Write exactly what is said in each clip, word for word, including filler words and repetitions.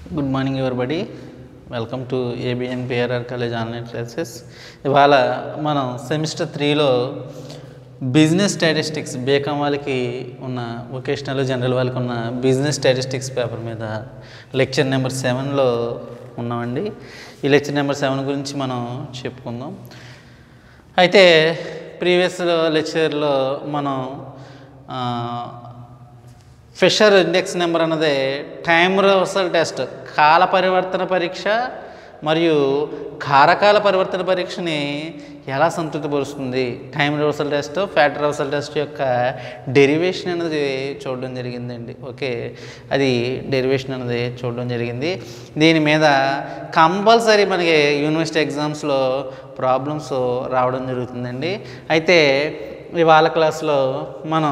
Good morning everybody, welcome to ABNPRR college online classes. ఇవాళ మనం semester త్రీలో business statistics BCom వాళ్ళకి ఉన్న వొకేషనల్ జనరల్ వాళ్ళకి ఉన్న బిజినెస్ స్టాటిస్టిక్స్ పేపర్ మీద లెక్చర్ నెంబర్ సెవెన్లో ఉన్నామండి. ఈ లెక్చర్ నెంబర్ సెవెన్ గురించి మనం చెప్పుకుందాం. అయితే ప్రీవియస్ లెక్చర్లో మనం ఫిషర్ ఇండెక్స్ నెంబర్ అన్నది టైమ్ రివర్సల్ టెస్ట్, కాల పరివర్తన పరీక్ష మరియు కారకాల పరివర్తన పరీక్షని ఎలా సంతృప్తిపరుస్తుంది, time reversal test, factor reversal test యొక్క డెరివేషన్ అనేది చూడడం జరిగిందండి. ఓకే, అది డెరివేషన్ అనేది చూడడం జరిగింది. దీని మీద కంపల్సరీ మనకి యూనివర్సిటీ ఎగ్జామ్స్లో ప్రాబ్లమ్స్ రావడం జరుగుతుందండి. అయితే ఇవాళ క్లాస్లో మనం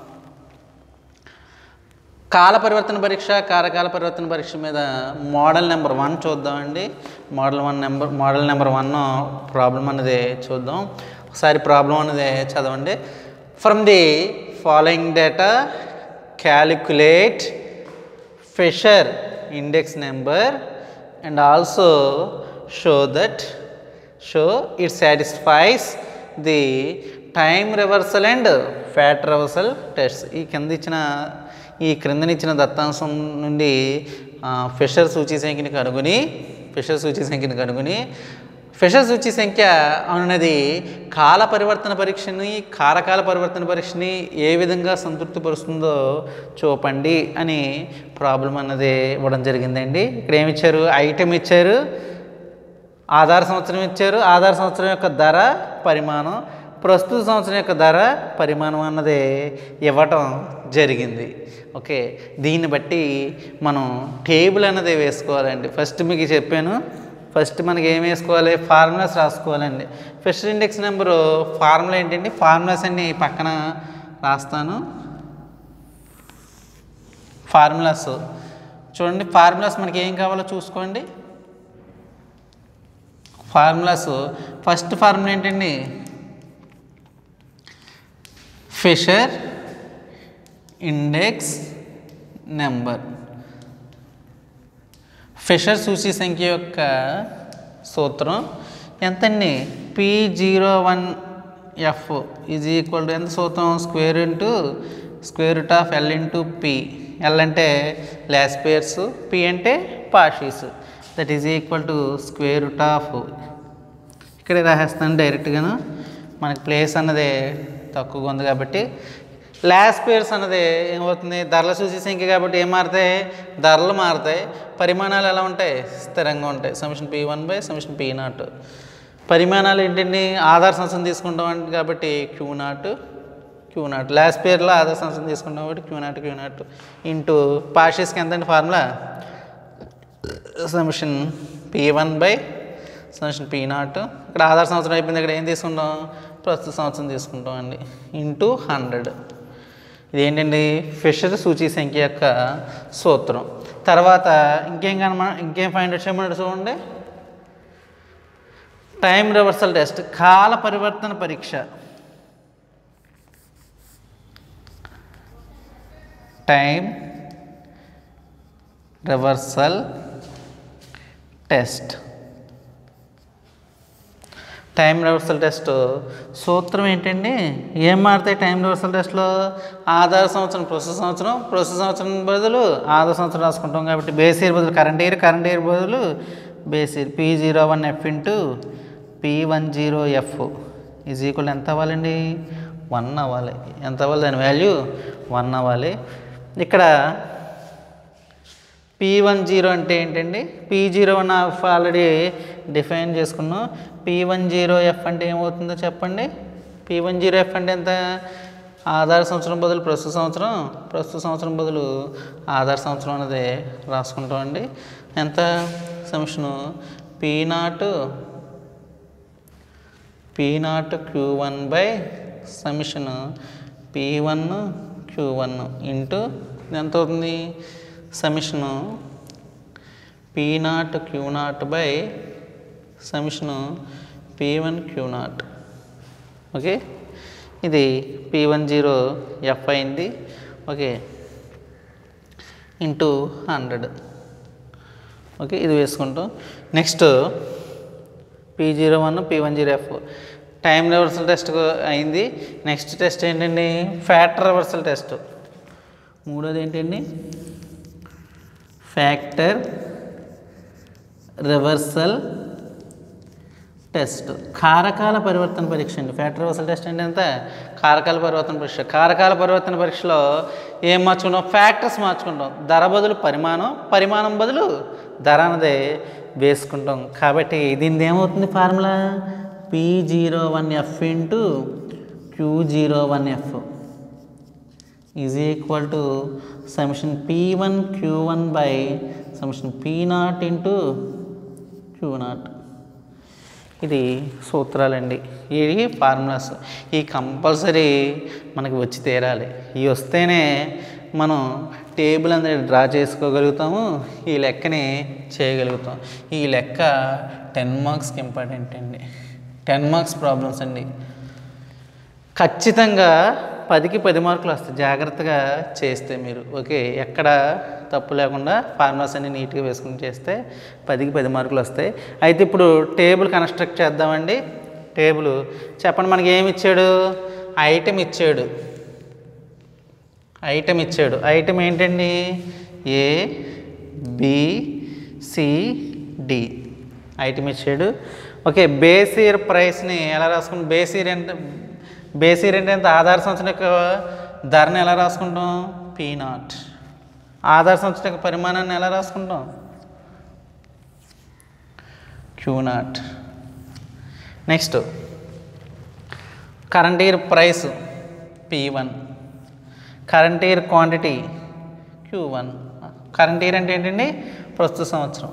కాల పరివర్తన పరీక్ష, కారకాల పరివర్తన పరీక్ష మీద మోడల్ నెంబర్ వన్ చూద్దామండి. Model one number model number one problem అనేది చూద్దాం. ఒకసారి ప్రాబ్లం అనేది చదవండి. From the following data calculate Fisher index number and also show that show it satisfies the time reversal and factor reversal test. ఈ కింద ఇచ్చిన ఈ క్రిందనిచ్చిన దత్తాంశం నుండి ఫిషర్ సూచీ సంఖ్యని కనుగొని ఫిషర్ సూచీ సంఖ్యని కనుగొని ఫిషర్ సూచీ సంఖ్య అన్నది కాల పరివర్తన పరీక్షని, కారకాల పరివర్తన పరీక్షని ఏ విధంగా సంతృప్తిపరుస్తుందో చూపండి అని ప్రాబ్లం అన్నది ఇవ్వడం జరిగిందండి. ఇక్కడ ఏమి ఇచ్చారు? ఐటెం ఇచ్చారు, ఆధార సంవత్సరం ఇచ్చారు, ఆధార సంవత్సరం యొక్క ధర, పరిమాణం, ప్రస్తుత సంవత్సరం యొక్క ధర, పరిమాణం అన్నది ఇవ్వటం జరిగింది. ఓకే, దీన్ని బట్టి మనం టేబుల్ అన్నది వేసుకోవాలండి. ఫస్ట్ మీకు చెప్పాను, ఫస్ట్ మనకి ఏం వేసుకోవాలి? ఫార్ములాస్ రాసుకోవాలండి. ఫిషర్ ఇండెక్స్ నెంబరు ఫార్ములా ఏంటండి? ఫార్ములాస్ అన్ని పక్కన రాస్తాను. ఫార్ములాస్ చూడండి. ఫార్ములాస్ మనకి ఏం కావాలో చూసుకోండి. ఫార్ములాస్ ఫస్ట్ ఫార్ములా ఏంటండి? Fisher index number. ఫిషర్ సూచీ సంఖ్య యొక్క సూత్రం ఎంతండి? P zero one F is equal to ఎంత సూత్రం? Square into square root of L into P. L అంటే లాస్ పేర్స్, పి అంటే Paasche's, that is equal to square root of, ఇక్కడే రాసేస్తాను డైరెక్ట్గాను, మనకి ప్లేస్ అన్నది తక్కువగా ఉంది కాబట్టి. లాస్ పేర్స్ అన్నది ఏమవుతుంది? ధరల సూచీ సంఖ్య కాబట్టి ఏం మారుతాయి? ధరలు మారుతాయి. పరిమాణాలు ఎలా ఉంటాయి? స్థిరంగా ఉంటాయి. Summation P one by summation P naught. పరిమాణాలు ఏంటండి? ఆధార సంవత్సరం తీసుకుంటాం కాబట్టి క్యూ నాట్ క్యూ నాట్. లాస్ పేర్లో ఆధార సంవత్సరం తీసుకుంటాం కాబట్టి Q naught Q naught into పాషిస్కి ఎంతండి formula? Summation P one by summation P naught. ఇక్కడ ఆధార సంవత్సరం అయిపోయింది, ఇక్కడ ఏం తీసుకుంటాం? ప్రస్తుత సంవత్సరం తీసుకుంటాం అండి, ఇంటూ హండ్రెడ్. ఇదేంటండి? ఫిషర్ సూచీ సంఖ్య యొక్క సూత్రం. తర్వాత ఇంకేం కనమా ఇంకేం ఫైండ్ అవుట్ చేయమని చూడండి. టైం రివర్సల్ టెస్ట్, కాల పరివర్తన పరీక్ష. Time reversal test. Time reversal test సూత్రం ఏంటండి? ఏం మారుతాయి టైం రివర్సల్ టెస్ట్లో? ఆధార సంవత్సరం ప్రస్తుత సంవత్సరం, ప్రస్తుత సంవత్సరం బదులు ఆధార సంవత్సరం రాసుకుంటాం కాబట్టి బేస్ ఇయర్ బదులు కరెంట్ ఇయర్, కరెంట్ ఇయర్ బదులు base year. P zero one F into P one zero F is equal ఎంత అవ్వాలండి? వన్ అవ్వాలి. ఎంత అవ్వాలి? దాని వాల్యూ వన్ అవ్వాలి. ఇక్కడ పీ వన్ జీరో అంటే ఏంటండి? P zero one F already define చేసుకున్నాం. పీ వన్ జీరో ఎఫ్ అంటే ఏమవుతుందో చెప్పండి. పీ వన్ జీరో ఎఫ్ అంటే ఎంత? ఆధార సంవత్సరం బదులు ప్రస్తుత సంవత్సరం, ప్రస్తుత సంవత్సరం బదులు ఆధార సంవత్సరం అనేది రాసుకుంటామండి. ఎంత? Summation P naught P naught Q one by summation P one Q one into ఎంత అవుతుంది? Summation P naught Q naught by summation P one Q naught. Okay, ఇది పీ వన్ జీరో ఎఫ్ అయింది. Okay, into hundred. ఓకే, ఇది వేసుకుంటాం. Next P zero one P one zero F time reversal test అయింది. Next test ఏంటండి? Factor reversal test. మూడోది ఏంటండి? Factor reversal test. కారకాల పరివర్తన పరీక్ష అండి. ఫ్యాక్టర్ రివర్సల్ టెస్ట్ అంటే ఎంత? కారకాల పరివర్తన పరీక్ష. కారకాల పరివర్తన పరీక్షలో ఏం మార్చుకుంటాం? ఫ్యాక్టర్స్ మార్చుకుంటాం. ధర బదులు పరిమాణం, పరిమాణం బదులు ధర అన్నది వేసుకుంటాం. కాబట్టి దీనిది ఏమవుతుంది? Formula P zero one F into Q zero one F is equal to summation P one Q one by summation P naught into Q naught. ఇది సూత్రాలండి, ఇవి ఫార్ములాస్. ఈ కంపల్సరీ మనకి వచ్చి తీరాలి. ఇవి వస్తేనే మనం టేబుల్ అనేది డ్రా చేసుకోగలుగుతాము, ఈ లెక్కని చేయగలుగుతాం. ఈ లెక్క టెన్ మార్క్స్కి ఇంపార్టెంట్ అండి. టెన్ మార్క్స్ ప్రాబ్లమ్స్ అండి. ఖచ్చితంగా పదికి పది మార్కులు వస్తాయి జాగ్రత్తగా చేస్తే మీరు. ఓకే, ఎక్కడ తప్పు లేకుండా ఫార్ములాస్ అన్ని నీట్గా వేసుకుని చేస్తే పదికి పది మార్కులు వస్తాయి. అయితే ఇప్పుడు టేబుల్ కన్స్ట్రక్ట్ చేద్దామండి. టేబుల్ చెప్పండి, మనకి ఏమి ఇచ్చాడు? ఐటెం ఇచ్చాడు. ఐటెం ఇచ్చాడు. ఐటెం ఏంటండి? A B C D item ఇచ్చాడు. ఓకే, బేస్ ఇయర్ ప్రైస్ని ఎలా రాసుకుంటాం? బేస్ ఇయర్ అంటే బేస్ ఇయర్ అంటే ఎంత? ఆధార సంవత్సరం యొక్క ధరని ఎలా రాసుకుంటాం? P naught. ఆధార సంవత్సరం యొక్క పరిమాణాన్ని ఎలా రాసుకుంటాం? Q naught. Next current year price P one, current year quantity Q one. Current year అంటే ఏంటండి? ప్రస్తుత సంవత్సరం.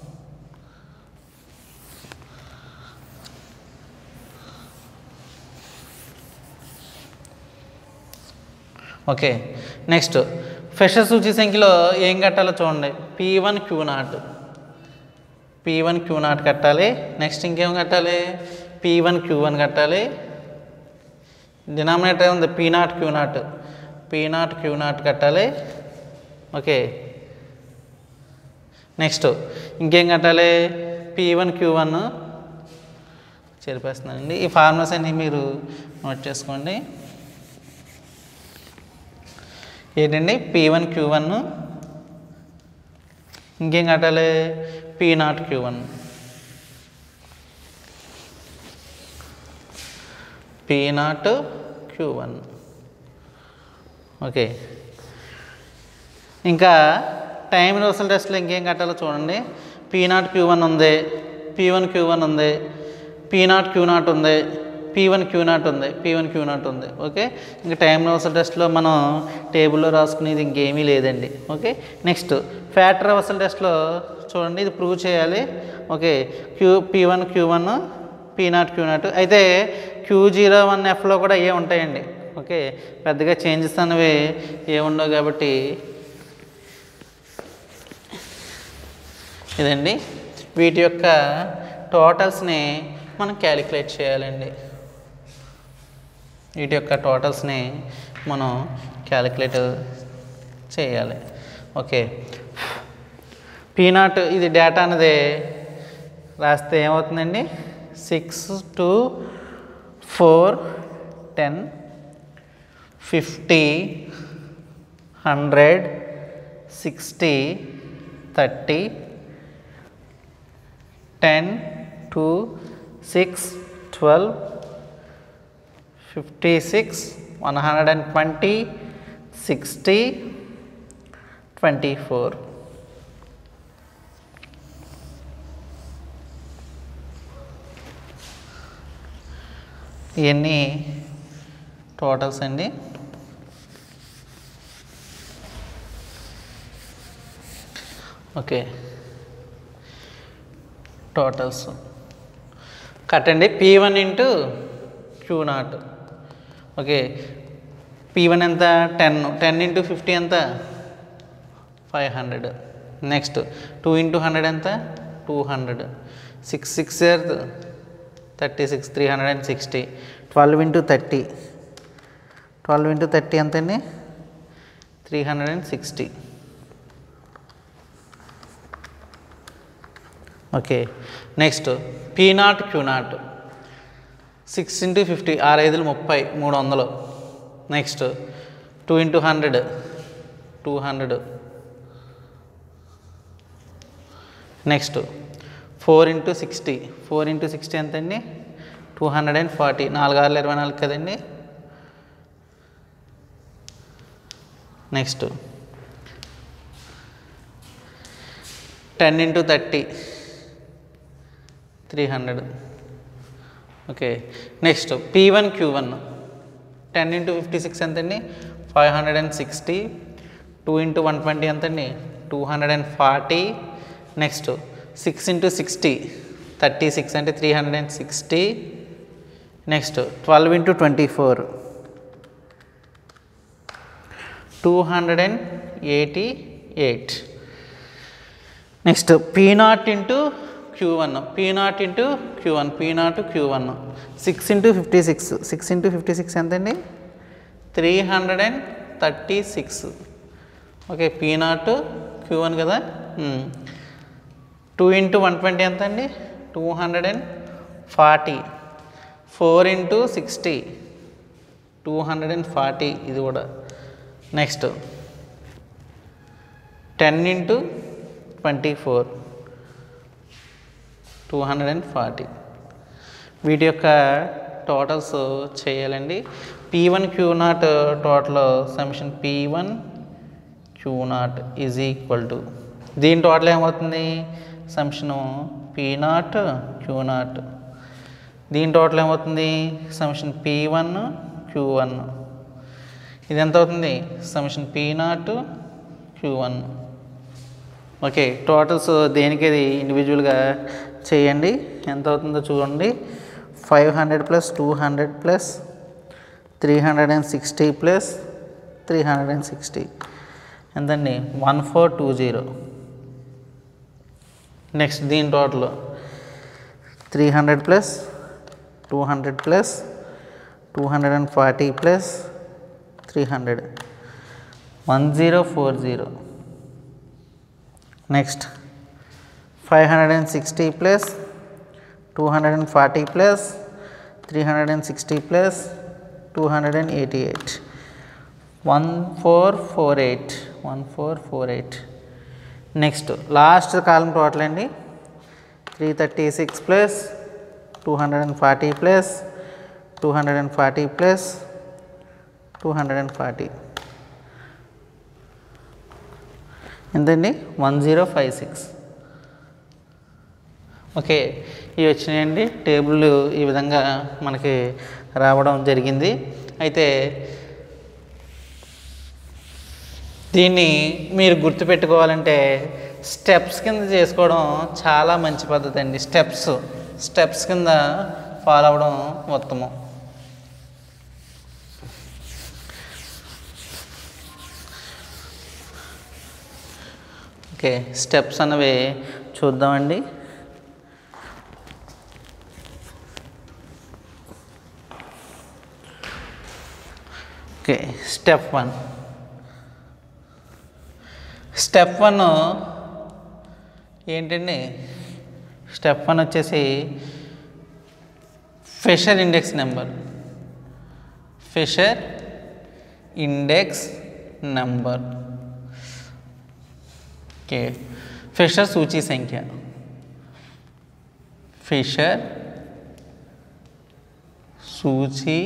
ఓకే, నెక్స్ట్ ఫెషర్ సూచి సంఖ్యలో ఏం కట్టాలో చూడండి. P one Q naught, P one Q naught కట్టాలి. నెక్స్ట్ ఇంకేం కట్టాలి? పీ వన్ క్యూ వన్ కట్టాలి. డినామినేటర్ ఉంది P naught Q naught, P naught Q naught కట్టాలి. ఓకే, నెక్స్ట్ ఇంకేం కట్టాలి? పీ వన్ క్యూ వన్ చెరిపేస్తున్నానండి. ఈ ఫార్ములాస్ అన్నీ మీరు నోట్ చేసుకోండి. ఏంటండి? పీ వన్ క్యూ వన్, ఇంకేం కట్టాలి? P naught Q one, P naught Q one. Okay, ఇంకా టైం రివర్సల్ టెస్ట్లో ఇంకేం కట్టాలో చూడండి. పీ నాట్ క్యూ వన్ ఉంది, పీ వన్ క్యూ వన్ ఉంది, పీ నాట్ క్యూ నాట్ ఉంది, పీ వన్ క్యూ నాట్ ఉంది, పీ వన్ క్యూ నాట్ ఉంది. ఓకే, ఇంకా టైం రివర్సల్ టెస్ట్లో మనం టేబుల్లో రాసుకునేది ఇంకేమీ లేదండి. ఓకే, నెక్స్ట్ ఫ్యాక్టర్ రివర్సల్ టెస్ట్లో చూడండి, ఇది ప్రూవ్ చేయాలి. Okay, Q P one Q one P naught Q naught. అయితే క్యూ జీరో వన్ ఎఫ్లో కూడా ఏ ఉంటాయండి. ఓకే, పెద్దగా చేంజెస్ అనేవి ఏ ఉండవు కాబట్టి ఇదండి. వీటి యొక్క టోటల్స్ని మనం క్యాలిక్యులేట్ చేయాలండి. వీటి యొక్క టోటల్స్ని మనం క్యాలిక్యులేట్ చేయాలి. ఓకే, పీ నాట్ ఇది డేటా అనేది రాస్తే ఏమవుతుందండి? Six two four ten fifty hundred sixty thirty ten two six twelve fifty six one hundred and twenty sixty twenty four. ఇవన్నీ టోటల్స్ అండి. ఓకే, టోటల్స్ కట్టండి. P one into Q naught. Okay, P one ఎంత? Ten, ten into fifty ఎంత? Five hundred. Next two into hundred ఎంత? Two hundred. Six six thirty six three hundred and sixty. Twelve into thirty, twelve into thirty ఎంతండి? Three hundred and sixty. Okay. Next P naught Q naught six into fifty ఆరు ఐదులు ముప్పై మూడు వందలు. Next two into hundred two hundred. Next four into sixty four into sixty ఎంతండి two hundred and forty నాలుగు ఆరులు ఇరవై నాలుగు కదండి. Next ten into thirty three hundred. Okay. Next P one Q one ten into fifty six ఎంతండి five hundred and sixty. Two into one twenty ఎంతండి two hundred and forty. Next six into sixty thirty six అంటే three hundred and sixty. Next twelve into twenty four two hundred and eighty eight. Next P naught into Q one P naught into Q one P naught Q one six into fifty six six into fifty six ఎంతండి three hundred and thirty six. Okay. P naught Q one కదా. Two into one twenty ఎంత అండి two hundred and forty. Four into sixty two hundred and forty ఇది కూడా. Next ten into twenty four two hundred and forty. వీటి యొక్క totals చేయాలండి. P one Q naught total summation P one Q naught is equal to దీని total ఏమవుతుంది summation P naught Q naught. దీని total ఏమవుతుంది summation P one Q one. ఇది ఎంత అవుతుంది summation P naught Q one. Okay. Totals దేనికి అది ఇండివిజువల్గా చేయండి. ఎంత అవుతుందో చూడండి. Five hundred plus two hundred plus three hundred and sixty plus three hundred and sixty ఎంతండి one four two zero. Next దీని total three hundred plus two hundred plus two hundred and forty plus three hundred one zero four zero. Next five hundred and sixty plus two hundred and forty plus three hundred and sixty plus two hundred and eighty eight one four four eight one four four eight. Next last column total అండి three thirty six plus two hundred and forty plus two hundred and forty plus two hundred and forty ఎంతండి one zero five six. Okay. ఇవి వచ్చినాయండి. Table ఈ విధంగా మనకి రావడం జరిగింది. అయితే దీన్ని మీరు గుర్తుపెట్టుకోవాలంటే స్టెప్స్ కింద చేసుకోవడం చాలా మంచి పద్ధతి అండి. స్టెప్స్ స్టెప్స్ కింద ఫాలో అవ్వడం ఉత్తమం. ఓకే. స్టెప్స్ అన్నవి చూద్దామండి. Okay. Step one step one ఏంటండి స్టెప్ వన్ వచ్చేసి Fisher index number Fisher index number. Okay. Fisher సూచి సంఖ్య ఫిషర్ సూచి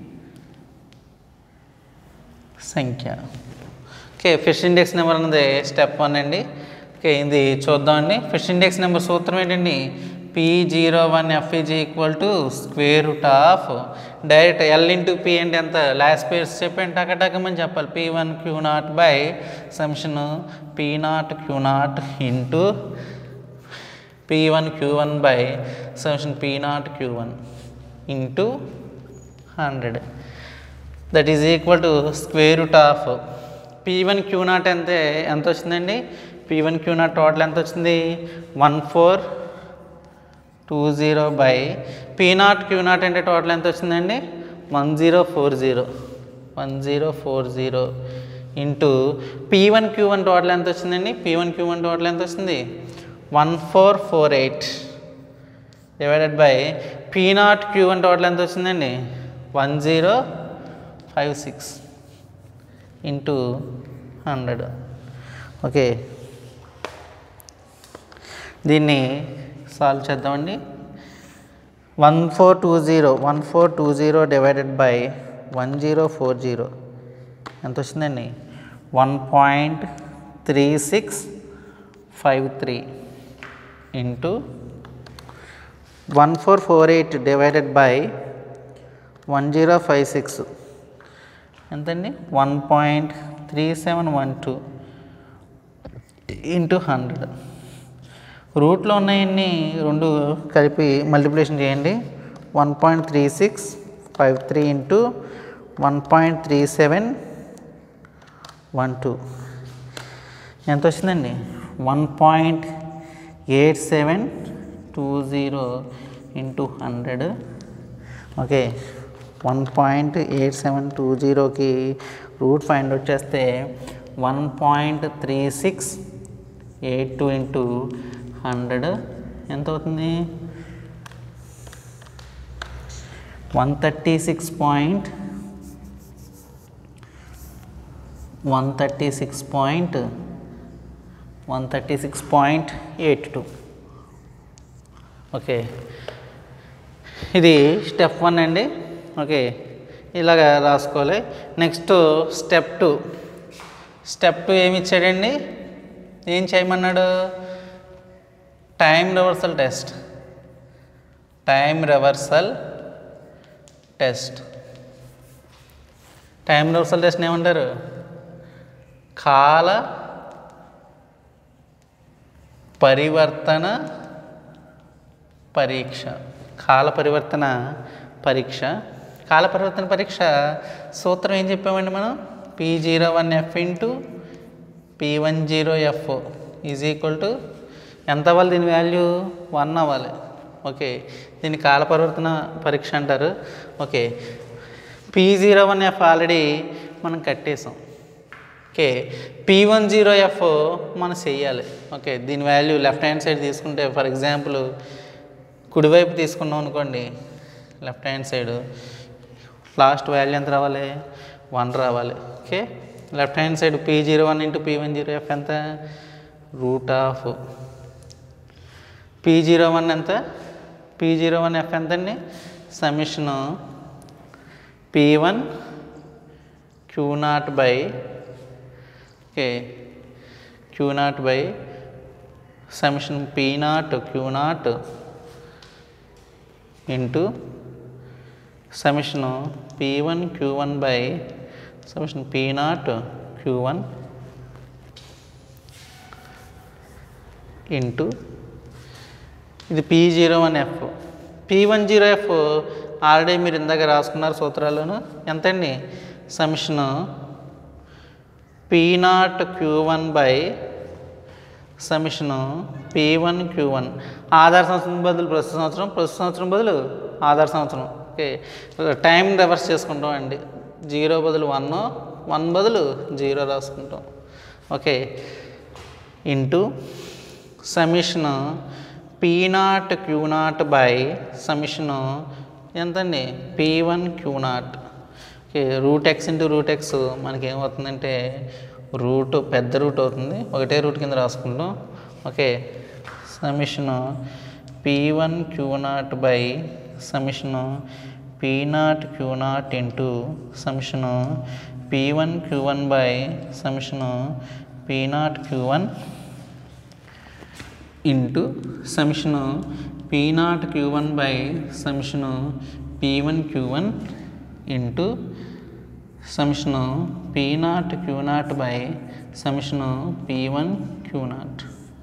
సంఖ్య. ఓకే. ఫిష్ ఇండెక్స్ నెంబర్ అన్నది స్టెప్ వన్ అండి. ఓకే. ఇది చూద్దామండి. ఫిష్ ఇండెక్స్ నెంబర్ సూత్రం ఏంటండి P zero one F is equal to square root of direct L into P అంటే ఎంత లాస్ట్ పేర్స్ చెప్పండి టకటకమని చెప్పాలి. P one Q naught by summation P naught Q naught into P one Q one by summation P naught Q one into hundred that is equal to square root of P one Q naught ఎంత ఎంత వచ్చిందండి P one Q naught total ఎంత వచ్చింది one four two zero by P naught Q naught అంటే total ఎంత వచ్చిందండి one zero four zero one zero four zero into P one Q one total ఎంత వచ్చిందండి P one Q one total ఎంత వచ్చింది one four four eight divided by P naught Q one total ఎంత వచ్చిందండి one zero five six into hundred. Okay, దీన్ని solve చేద్దామండి. One four two zero one four two zero divided by one zero four zero ఎంత వచ్చిందండి one point three six five three into one four four eight divided by one zero five six ఎంతండి one point three seven one two into hundred. రూట్లో ఉన్నాయన్నీ రెండు కలిపి multiplication చేయండి. One point three six five three into one point three seven one two ఎంత వచ్చిందండి one point eight seven two zero into hundred. Okay, one point eight seven two జీరోకి root find out చేస్తే one point three six eight two into hundred ఎంత అవుతుంది one thirty six point one thirty six point one thirty six point eight two. Okay, ఇది step one అండి. Okay, ఇలాగ రాసుకోవాలి. Next step two. Step two ఏమి ఇచ్చాడండి, ఏం చేయమన్నాడు, time reversal test. Time reversal test time reversal test ఏమంటారు, కాల పరివర్తన పరీక్ష. కాల పరివర్తన పరీక్ష కాల పరివర్తన పరీక్ష సూత్రం ఏం చెప్పామండి మనం, P zero one F into P one zero F is equal to ఎంత అవ్వాలి, దీని వాల్యూ వన్ అవ్వాలి. ఓకే, దీన్ని కాల పరివర్తన పరీక్ష అంటారు. Okay, P zero one F already మనం కట్టేసాం. Okay, P one zero F మనం చెయ్యాలి. ఓకే, దీని వాల్యూ లెఫ్ట్ హ్యాండ్ సైడ్ తీసుకుంటే ఫర్ ఎగ్జాంపుల్ కుడివైపు తీసుకున్నాం అనుకోండి, left hand side last value ఎంత రావాలి, వన్ రావాలి. Okay, left hand side P zero one into P one zero F ఎంత, root of P zero one ఎంత, పీ జీరో వన్ ఎఫ్ ఎంత అండి, summation P one Q naught by okay Q naught by summation P naught Q naught into summation P one Q one by summation P naught Q one into ఇది P zero one F. P one zero F already మీరు ఇందాక రాసుకున్నారు సూత్రాల్లోను, ఎంతండి summation P naught Q one by summation P one Q one. ఆధార సంవత్సరం బదులు ప్రస్తుత సంవత్సరం, ప్రస్తుత సంవత్సరం బదులు ఆధార సంవత్సరం. ఓకే, టైం రివర్స్ చేసుకుంటాం అండి, జీరో బదులు వన్, వన్ బదులు జీరో రాసుకుంటాం. Okay, into summation P naught Q naught by summation ఎంతండి P one Q naught. Okay, root X into root X మనకి ఏమవుతుందంటే రూట్ పెద్ద రూట్ అవుతుంది, ఒకటే రూట్ కింద రాసుకుంటాం. Okay, summation P one Q naught by summation P naught Q naught into summation P one Q one by summation P naught Q one into summation P naught Q one by summation P one Q one into summation P naught Q naught by summation P one Q naught.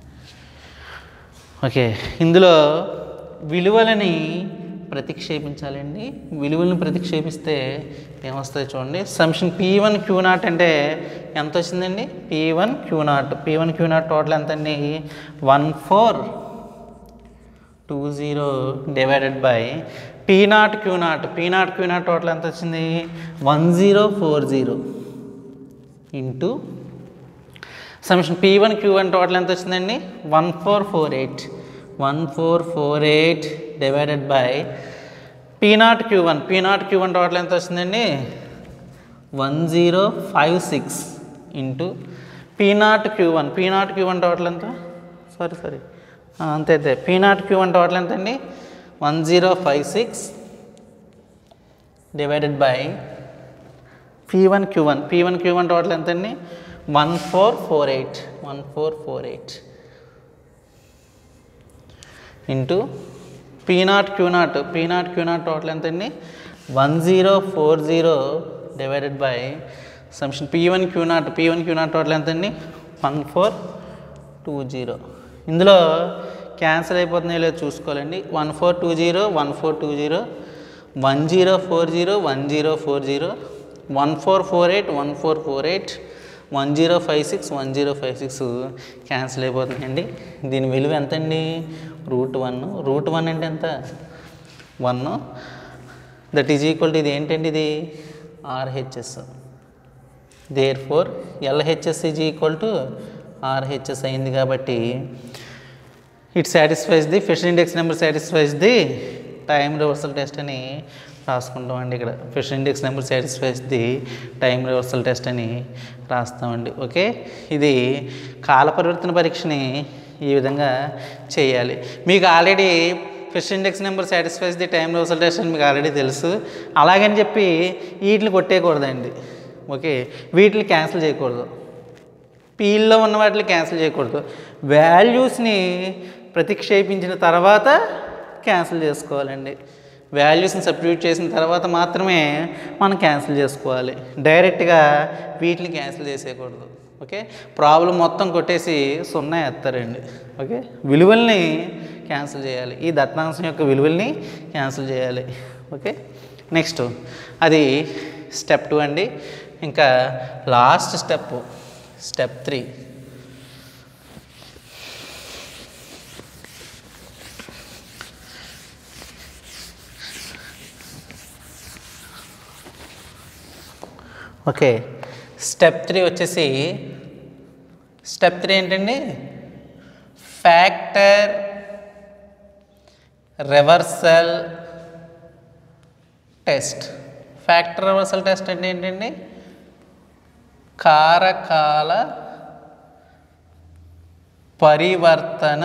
Okay, ఇందులో విలువలని ప్రతిక్షేపించాలండి. విలువలను ప్రతిక్షేపిస్తే ఏమొస్తాయి చూడండి. Summation P one Q naught అంటే ఎంత వచ్చిందండి, P one Q naught. P one Q naught total ఎంత అండి, one four two zero divided by P naught Q naught. P naught Q naught total ఎంత వచ్చింది, one zero four zero into summation P one Q one total ఎంత వచ్చిందండి one four four eight one four four eight divided by P naught Q one P naught Q one total ఎంత వచ్చిందండి one zero five six into P naught Q one P naught Q one total ఎంత sorry sorry అంతే అంతే P naught Q one total ఎంత అండి one zero five six divided by P one Q one P one Q one total ఎంత అండి one four four eight one four four eight into P naught Q naught P naught Q naught total ఎంత అండి one zero four zero divided by summation P one Q naught P one Q naught total ఎంత అండి one four two zero ఇందులో cancel అయిపోతున్నాయో లేదో చూసుకోవాలండి one four two zero one four two zero one zero four zero one zero four zero one four four eight one four four eight one zero five six one zero five six cancel అయిపోతుందండి దీని విలువ ఎంత అండి root one root one అంటే ఎంత one that is equal to ఇది ఏంటండి ఇది RHS therefore LHS is equal to RHS అయింది కాబట్టి it satisfies the Fisher index number satisfies the time reversal test అని రాసుకుంటామండి ఇక్కడ Fisher index number satisfies the time reversal test అని రాస్తామండి ఓకే ఇది కాల పరివర్తన పరీక్షని ఈ విధంగా చేయాలి మీకు already Fisher index number satisfies the time reversal test అని మీకు ఆల్రెడీ తెలుసు అలాగని చెప్పి వీటిని కొట్టేయకూడదండి ఓకే వీటిని క్యాన్సిల్ చేయకూడదు పీల్లో ఉన్న వాటిని క్యాన్సిల్ చేయకూడదు వాల్యూస్ని ప్రతిక్షేపించిన తర్వాత క్యాన్సిల్ చేసుకోవాలండి వాల్యూస్ని సబ్స్టిట్యూట్ చేసిన తర్వాత మాత్రమే మనం క్యాన్సిల్ చేసుకోవాలి డైరెక్ట్గా వీటిని క్యాన్సిల్ చేసేయకూడదు ఓకే ప్రాబ్లం మొత్తం కొట్టేసి సున్నా ఎత్తారండి ఓకే విలువల్ని క్యాన్సిల్ చేయాలి ఈ దత్తాంశం యొక్క విలువల్ని క్యాన్సిల్ చేయాలి ఓకే నెక్స్ట్ అది స్టెప్ టూ అండి ఇంకా last step step three okay step three వచ్చేసి స్టెప్ త్రీ ఏంటండి factor reversal test factor reversal test అంటే ఏంటండి కారకాల పరివర్తన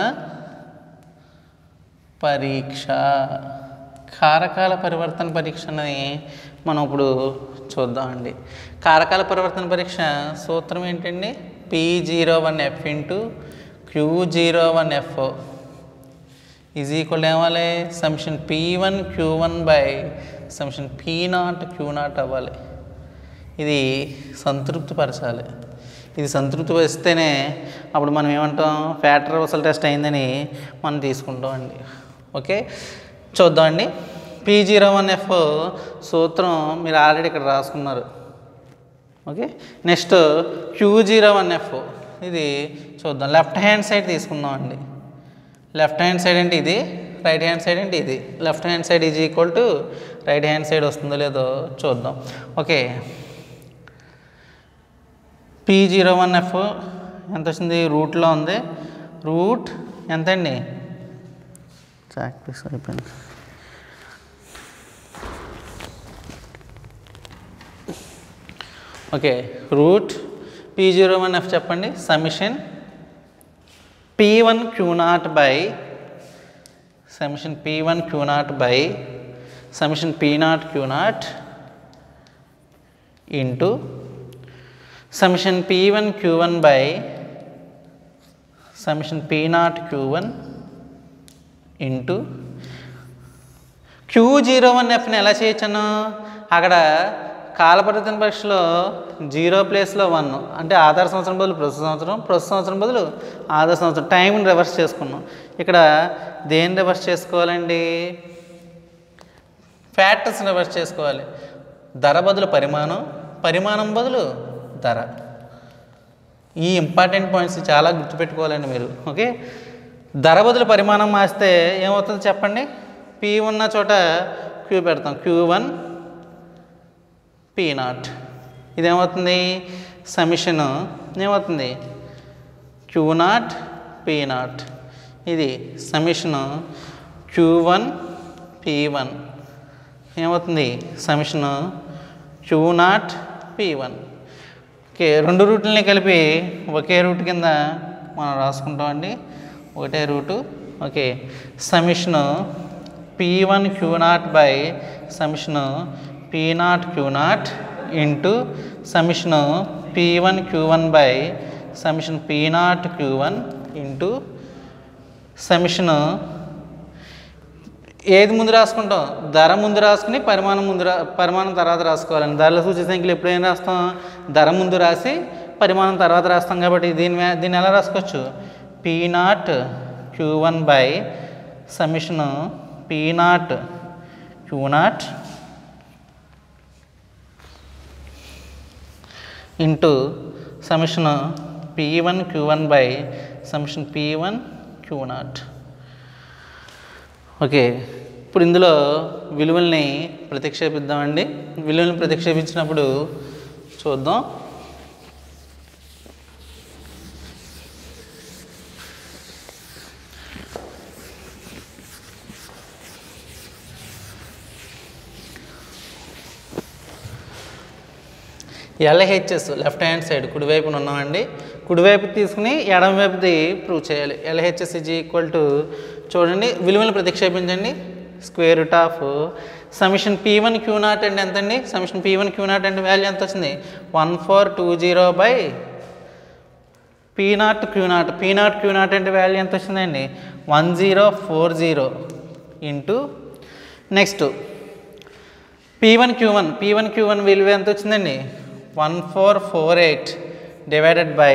పరీక్ష కారకాల పరివర్తన పరీక్ష అని మనం ఇప్పుడు చూద్దామండి కారకాల పరివర్తన పరీక్ష సూత్రం ఏంటండి P zero one F into Q zero one F is equal ఏమవ్వాలి summation P one Q one by summation P naught Q naught అవ్వాలి ఇది సంతృప్తి పరచాలి ఇది సంతృప్తి వస్తేనే అప్పుడు మనం ఏమంటాం ఫ్యాక్టర్ రివర్సల్ టెస్ట్ అయిందని మనం తీసుకుంటాం అండి ఓకే చూద్దామండి పీ జీరో వన్ ఎఫ్ సూత్రం మీరు ఆల్రెడీ ఇక్కడ రాసుకున్నారు okay next Q zero one F ఇది చూద్దాం లెఫ్ట్ హ్యాండ్ సైడ్ తీసుకుందాం అండి లెఫ్ట్ హ్యాండ్ సైడ్ అంటే ఇది రైట్ హ్యాండ్ సైడ్ అంటే ఇది left hand side is equal to right hand side వస్తుందో లేదో చూద్దాం okay P zero one F ఎంత వచ్చింది రూట్లో ఉంది రూట్ ఎంత అండి ప్రాక్టీస్ అయిపోయింది okay root P zero one F చెప్పండి summation P one Q naught by summation P one Q naught by summation P naught Q naught into summation P one Q one by summation P naught Q one into Q zero one ఎఫ్ని ఎలా చేయొచ్చాను అక్కడ కాలపరివర్తన పరీక్షలో zero ప్లేస్లో one అంటే ఆధార సంవత్సరం బదులు ప్రస్తుత సంవత్సరం ప్రస్తుత సంవత్సరం బదులు ఆధార సంవత్సరం టైంని రివర్స్ చేసుకున్నాం ఇక్కడ దేన్ని రివర్స్ చేసుకోవాలండి ఫ్యాక్టర్స్ని రివర్స్ చేసుకోవాలి ధర బదులు పరిమాణం పరిమాణం బదులు ధర ఈ ఇంపార్టెంట్ పాయింట్స్ చాలా గుర్తుపెట్టుకోవాలండి మీరు ఓకే ధర బదులు పరిమాణం మార్చితే ఏమవుతుంది చెప్పండి పీ ఉన్న చోట క్యూ పెడతాం క్యూ వన్ పీ నాట్ ఇదేమవుతుంది సమిషన్ ఏమవుతుంది క్యూ నాట్ పీ నాట్. ఇది summation Q one P one ఏమవుతుంది summation Q naught P one. Okay, రెండు రూట్లని కలిపి ఒకే రూట్ కింద మనం రాసుకుంటామండి, ఒకటే root. Okay, summation P one Q naught by summation P naught Q naught into summation P one Q one by summation P naught Q one into summation ఏది ముందు రాసుకుంటాం, ధర ముందు రాసుకుని పరిమాణం ముందు రా పరిమాణం తర్వాత రాసుకోవాలండి. ధరల సూచి సంఖ్యలు ఎప్పుడైనా రాస్తాం, ధర ముందు రాసి పరిమాణం తర్వాత రాస్తాం. కాబట్టి దీని దీన్ని ఎలా రాసుకోవచ్చు, P naught Q one by summation P naught Q naught into summation P one Q one by summation P one Q naught. Okay, ఇప్పుడు ఇందులో విలువల్ని ప్రతిక్షేపిద్దామండి. విలువల్ని ప్రతిక్షేపించినప్పుడు చూద్దాం. ఎల్హెచ్ఎస్ లెఫ్ట్ హ్యాండ్ సైడ్ కుడివైపున ఉన్నామండి. కుడివైపు తీసుకుని ఎడమ వైపుది ప్రూవ్ చేయాలి. ఎల్హెచ్ఎస్ ఈజ్ ఈక్వల్ టు చూడండి, విలువలు ప్రతిక్షేపించండి. Square root of summation P one Q naught అంటే ఎంతండి, summation P one Q naught అంటే వాల్యూ ఎంత వచ్చింది, one four two zero by P naught Q naught. P naught Q naught అంటే value ఎంత వచ్చిందండి, one zero four zero into next P one Q one. P one Q one విలువ ఎంత వచ్చిందండి, one four four eight divided by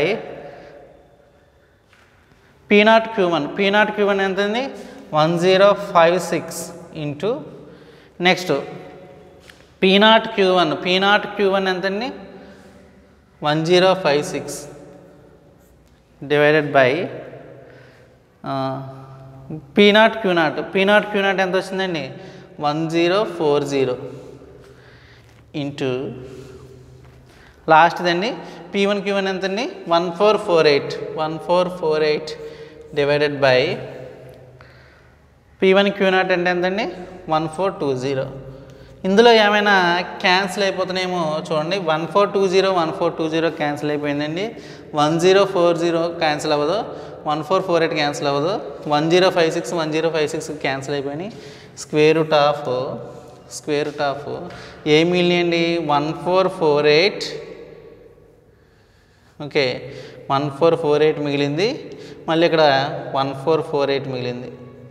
P naught Q one. P naught Q one ఎంతండి, one zero five six into next P naught Q one. P naught Q one ఎంతండి, one zero five six divided by P naught Q naught. P naught Q naught ఎంత వచ్చిందండి, one zero four zero into లాస్ట్దండి P one Q one ఎంతండి, one four four eight one four four eight divided by P one Q naught అంటే ఎంతండి, one four two zero. ఇందులో ఏమైనా cancel అయిపోతున్నాయేమో చూడండి. One four two zero one four two zero cancel అయిపోయిందండి. One zero four zero cancel అవ్వదు, one four four eight cancel అవ్వదు, one zero five six one zero five six cancel అయిపోయినాయి. Square root of square root of ఏమి మిగిలినాయండి, one four four eight. Okay, one four four eight మిగిలింది, మళ్ళీ ఇక్కడ one four four eight మిగిలింది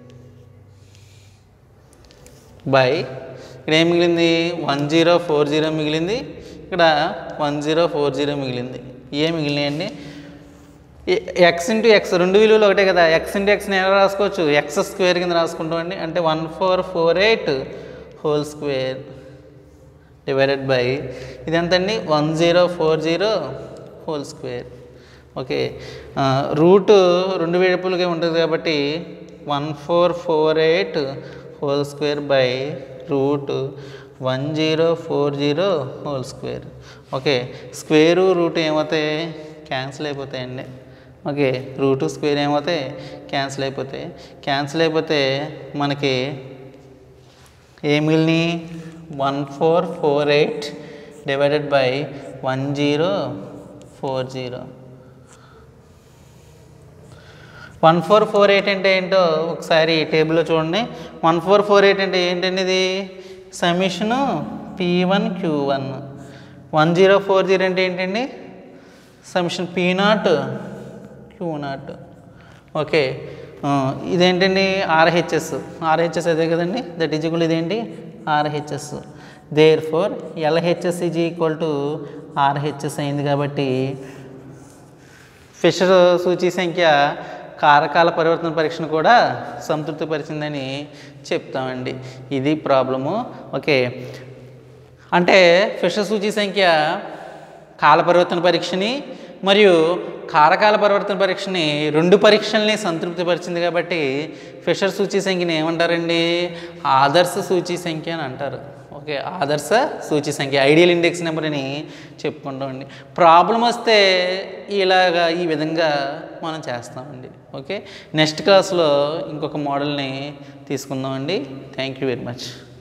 by ఇక్కడ ఏం మిగిలింది, వన్ జీరో ఫోర్ జీరో మిగిలింది, ఇక్కడ వన్ జీరో ఫోర్ జీరో మిగిలింది. ఏ మిగిలినాయండి, ఎక్స్ ఇంటూ ఎక్స్ రెండు విలువలు ఒకటే కదా, ఎక్స్ ఇంటూ ఎక్స్ని ఎలా రాసుకోవచ్చు, ఎక్స్ స్క్వేర్ కింద రాసుకుంటామండి. అంటే one four four eight whole square divided by ఇది ఎంతండి, one zero four zero whole square. Okay, root రెండు వైపులుగా ఉంటుంది కాబట్టి one four four eight whole square by root one zero four zero whole square. Okay, square root ఏమవుతాయి, cancel అయిపోతాయండి. Okay, root square ఏమవుతాయి, cancel అయిపోతాయి. క్యాన్సిల్ అయిపోతే మనకి ఏ మిగిలిని, one four four eight divided by one zero four zero. One four four eight అంటే ఏంటో ఒకసారి టేబుల్లో చూడండి. వన్ ఫోర్ ఫోర్ ఎయిట్ అంటే ఏంటండి, ఇది summation P one Q one. One zero four zero అంటే ఏంటండి, summation P naught Q naught. Okay, ఇదేంటండి ఆర్హెచ్ఎస్. ఆర్హెచ్ఎస్ అదే కదండి, దట్ ఈజ్ ఈక్వల్ ఇదేంటి RHS. Therefore LHS is equal to RHS అయింది. కాబట్టి ఫిషర్ సూచి సంఖ్య కారకాల పరివర్తన పరీక్షను కూడా సంతృప్తిపరిచిందని చెప్తామండి. ఇది ప్రాబ్లము. ఓకే, అంటే ఫిషర్ సూచి సంఖ్య కాల పరివర్తన పరీక్షని మరియు కారకాల పరివర్తన పరీక్షని రెండు పరీక్షల్ని సంతృప్తిపరిచింది కాబట్టి ఫిషర్ సూచి సంఖ్యని ఏమంటారండి? ఆదర్శ సూచి సంఖ్య అని అంటారు. ఓకే, ఆదర్శ సూచి సంఖ్య, ఐడియల్ ఇండెక్స్ నెంబర్ అని చెప్పుకుంటామండి. ప్రాబ్లం వస్తే ఇలాగా ఈ విధంగా మనం చేస్తామండి. ఓకే, నెక్స్ట్ క్లాస్లో ఇంకొక మోడల్ని తీసుకుందామండి. Thank you very much.